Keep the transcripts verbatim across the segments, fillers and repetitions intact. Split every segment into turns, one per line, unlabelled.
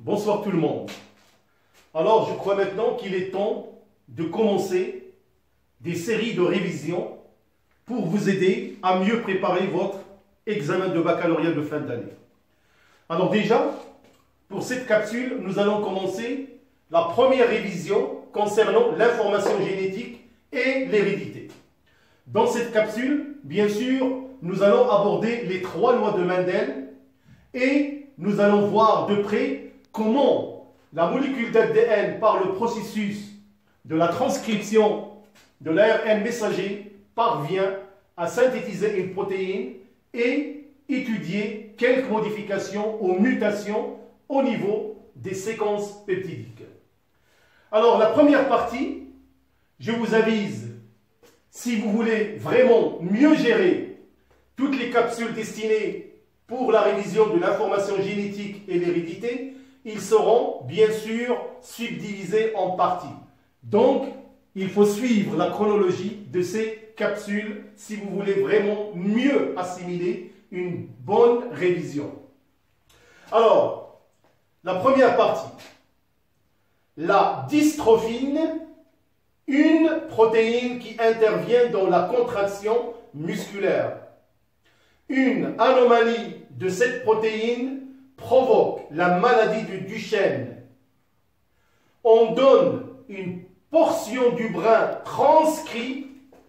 Bonsoir tout le monde. Alors je crois maintenant qu'il est temps de commencer des séries de révisions pour vous aider à mieux préparer votre examen de baccalauréat de fin d'année. Alors déjà, pour cette capsule, nous allons commencer la première révision concernant l'information génétique et l'hérédité. Dans cette capsule, bien sûr, nous allons aborder les trois lois de Mendel et nous allons voir de près comment la molécule d'A D N, par le processus de la transcription de l'A R N messager, parvient à synthétiser une protéine et étudier quelques modifications ou mutations au niveau des séquences peptidiques. Alors, la première partie, je vous avise, si vous voulez vraiment mieux gérer toutes les capsules destinées pour la révision de l'information génétique et l'hérédité, ils seront bien sûr subdivisés en parties. Donc, il faut suivre la chronologie de ces capsules si vous voulez vraiment mieux assimiler une bonne révision. Alors, la première partie. La dystrophine, une protéine qui intervient dans la contraction musculaire. Une anomalie de cette protéine provoque la maladie de Duchenne. On donne une portion du brin transcrit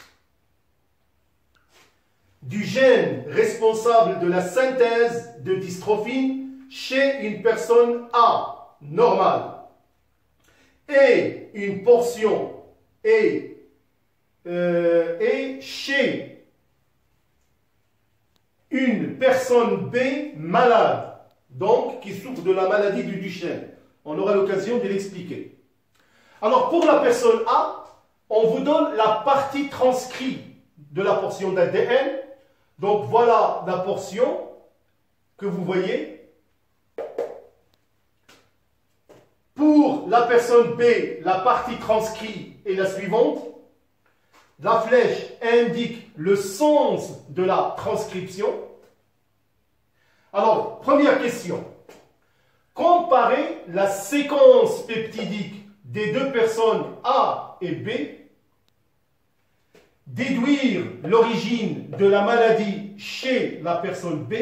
du gène responsable de la synthèse de dystrophine chez une personne A, normale, et une portion est, euh, est chez une personne B malade, donc qui souffre de la maladie du Duchenne. On aura l'occasion de l'expliquer. Alors pour la personne A, on vous donne la partie transcrite de la portion d'A D N. Donc voilà la portion que vous voyez. Pour la personne B, la partie transcrite est la suivante. La flèche indique le sens de la transcription. Alors, première question. Comparez la séquence peptidique des deux personnes A et B. Déduire l'origine de la maladie chez la personne B.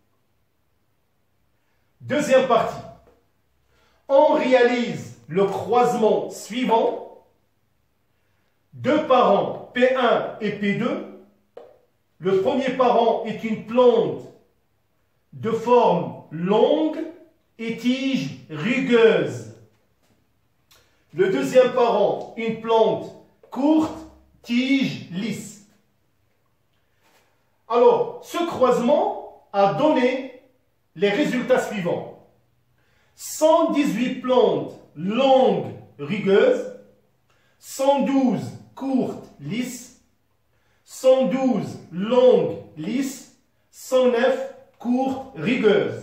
Deuxième partie. On réalise le croisement suivant. Deux parents, P un et P deux. Le premier parent est une plante de forme longue et tige rugueuse. Le deuxième parent, une plante courte, tige lisse. Alors, ce croisement a donné les résultats suivants. cent dix-huit plantes longues, rugueuses, cent douze courtes, lisses, cent douze longues, lisses, cent neuf courtes, rugueuses.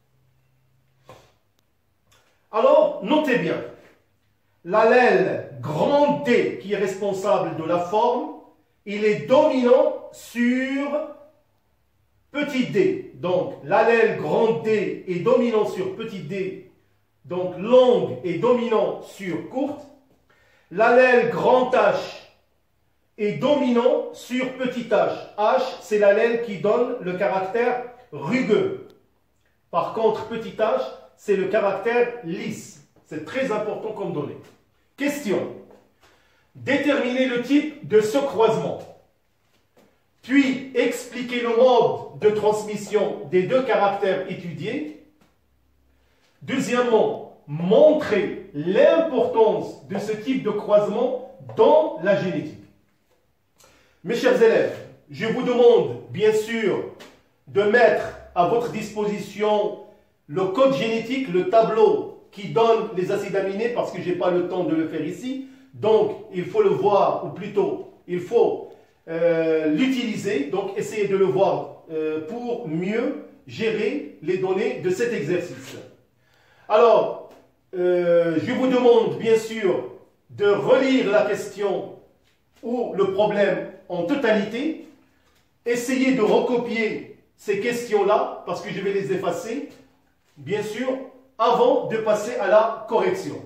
Alors, notez bien, l'allèle grand D qui est responsable de la forme, il est dominant sur petit d. Donc, l'allèle grand D est dominant sur petit d, donc longue est dominant sur courte. L'allèle grand H est dominant sur petit h. H, c'est l'allèle qui donne le caractère rugueux. Par contre, petit h, c'est le caractère lisse. C'est très important comme donnée. Question. Déterminer le type de ce croisement. Puis expliquer le mode de transmission des deux caractères étudiés. Deuxièmement, montrer l'importance de ce type de croisement dans la génétique. Mes chers élèves, je vous demande bien sûr de mettre à votre disposition le code génétique, le tableau qui donne les acides aminés, parce que je n'ai pas le temps de le faire ici. Donc, il faut le voir, ou plutôt, il faut euh, l'utiliser. Donc, essayez de le voir euh, pour mieux gérer les données de cet exercice. Alors, euh, je vous demande bien sûr de relire la question ou le problème en totalité. Essayez de recopier ces questions-là, parce que je vais les effacer. Bien sûr, avant de passer à la correction.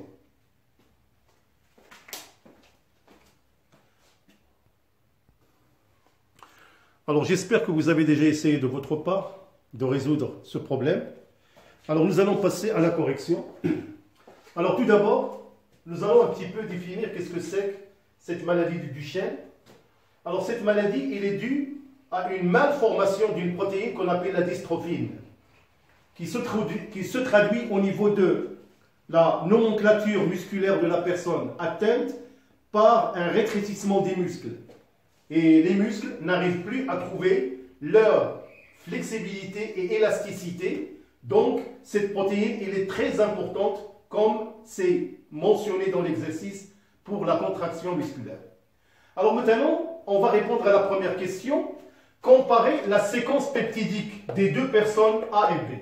Alors j'espère que vous avez déjà essayé de votre part de résoudre ce problème. Alors nous allons passer à la correction. Alors tout d'abord, nous allons un petit peu définir qu'est-ce que c'est cette maladie du Duchenne. Alors cette maladie, elle est due à une malformation d'une protéine qu'on appelle la dystrophine, qui se traduit, qui se traduit au niveau de la nomenclature musculaire de la personne atteinte par un rétrécissement des muscles. Et les muscles n'arrivent plus à trouver leur flexibilité et élasticité. Donc, cette protéine, elle est très importante, comme c'est mentionné dans l'exercice, pour la contraction musculaire. Alors maintenant, on va répondre à la première question. Comparer la séquence peptidique des deux personnes A et B.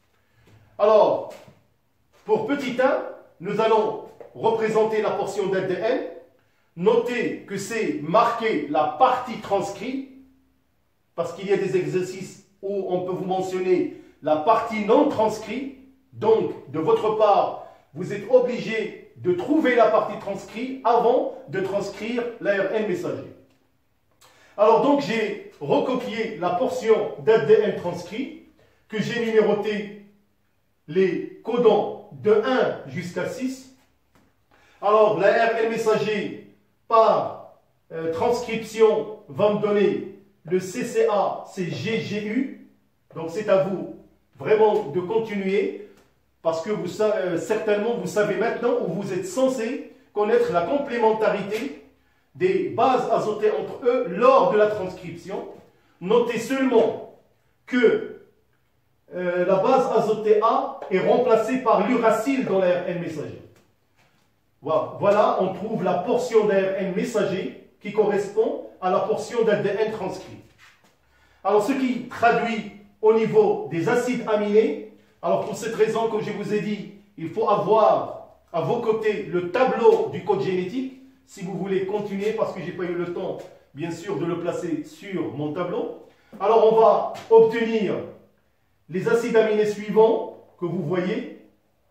Alors, pour petit un, nous allons représenter la portion d'A D N. Notez que c'est marqué la partie transcrite, parce qu'il y a des exercices où on peut vous mentionner la partie non transcrite. Donc, de votre part, vous êtes obligé de trouver la partie transcrite avant de transcrire l'A R N messager. Alors donc, j'ai recopié la portion d'A D N transcrit, que j'ai numéroté les codons de un jusqu'à six. Alors, l'A R N messager, par euh, transcription, va me donner le C C A, c'est G G U. Donc, c'est à vous vraiment de continuer, parce que vous, euh, certainement, vous savez maintenant où vous êtes censé connaître la complémentarité des bases azotées entre eux lors de la transcription. Notez seulement que euh, la base azotée A est remplacée par l'uracile dans l'A R N messager. Voilà. Voilà, on trouve la portion d'A R N messager qui correspond à la portion d'A D N transcrit. Alors, ce qui traduit au niveau des acides aminés, alors pour cette raison, comme je vous ai dit, il faut avoir à vos côtés le tableau du code génétique, si vous voulez continuer, parce que je n'ai pas eu le temps, bien sûr, de le placer sur mon tableau. Alors, on va obtenir les acides aminés suivants que vous voyez.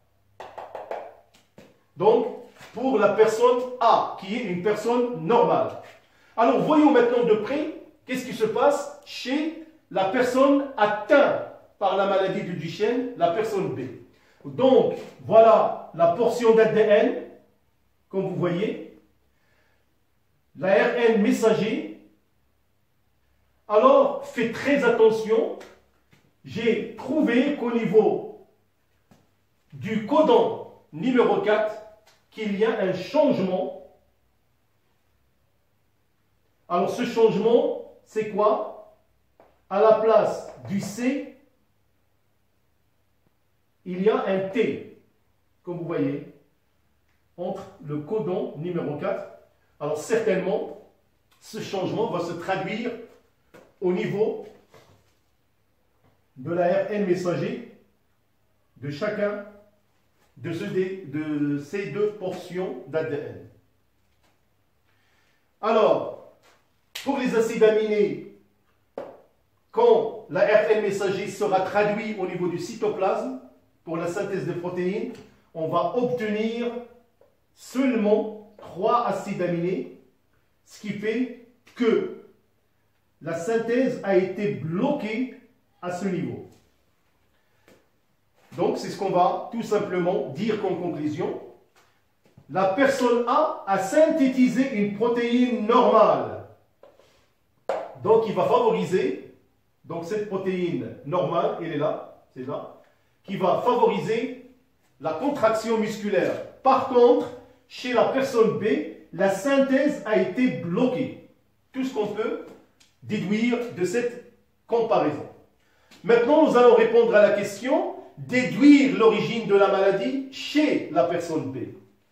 Donc, pour la personne A, qui est une personne normale. Alors, voyons maintenant de près qu'est-ce qui se passe chez la personne atteinte par la maladie du Duchenne, la personne B. Donc, voilà la portion d'A D N, comme vous voyez. L'A R N messager. Alors, faites très attention. J'ai trouvé qu'au niveau du codon numéro quatre, qu'il y a un changement. Alors, ce changement, c'est quoi? À la place du C, il y a un T, comme vous voyez, entre le codon numéro quatre. Alors, certainement, ce changement va se traduire au niveau de l'A R N messager de chacun de, ce, de ces deux portions d'A D N. Alors, pour les acides aminés, quand l'A R N messager sera traduit au niveau du cytoplasme pour la synthèse des protéines, on va obtenir seulement trois acides aminés, ce qui fait que la synthèse a été bloquée à ce niveau. Donc, c'est ce qu'on va tout simplement dire comme conclusion. La personne A a synthétisé une protéine normale. Donc, il va favoriser, donc cette protéine normale, elle est là, c'est là, qui va favoriser la contraction musculaire. Par contre, chez la personne B, la synthèse a été bloquée. Tout ce qu'on peut déduire de cette comparaison. Maintenant, nous allons répondre à la question, déduire l'origine de la maladie chez la personne B.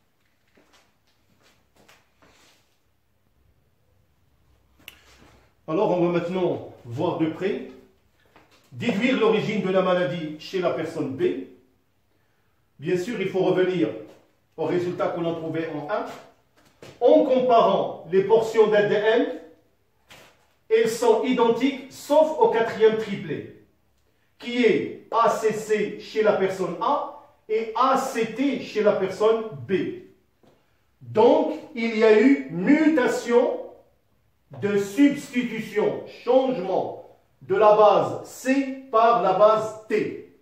Alors, on va maintenant voir de près, déduire l'origine de la maladie chez la personne B. Bien sûr, il faut revenir au résultat qu'on a trouvé en un. En comparant les portions d'A D N, elles sont identiques sauf au quatrième triplet, qui est A C C chez la personne A et A C T chez la personne B. Donc, il y a eu mutation de substitution, changement de la base C par la base T.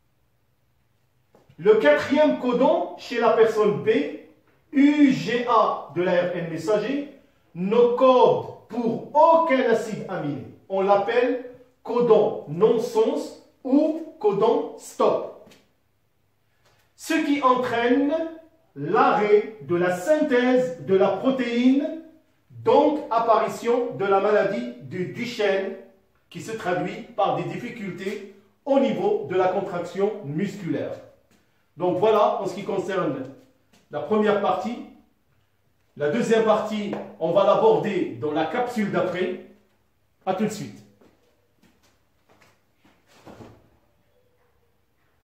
Le quatrième codon chez la personne B, U G A de l'A R N messager, ne code pour aucun acide aminé. On l'appelle codon non-sens ou codon stop. Ce qui entraîne l'arrêt de la synthèse de la protéine, donc apparition de la maladie de Duchenne qui se traduit par des difficultés au niveau de la contraction musculaire. Donc voilà en ce qui concerne la première partie. La deuxième partie, on va l'aborder dans la capsule d'après. À tout de suite.